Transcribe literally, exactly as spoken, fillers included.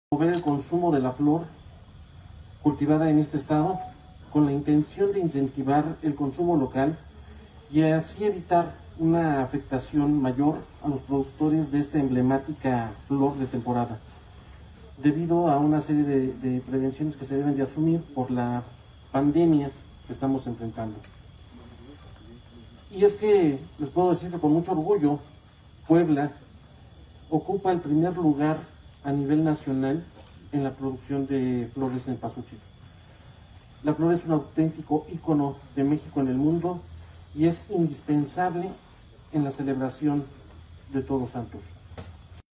promover el consumo de la flor cultivada en este estado con la intención de incentivar el consumo local y así evitar una afectación mayor a los productores de esta emblemática flor de temporada, debido a una serie de, de prevenciones que se deben de asumir por la pandemia que estamos enfrentando. Y es que les puedo decir que con mucho orgullo, Puebla ocupa el primer lugar a nivel nacional en la producción de flores en cempasúchil. La flor es un auténtico ícono de México en el mundo y es indispensable en la celebración de Todos Santos.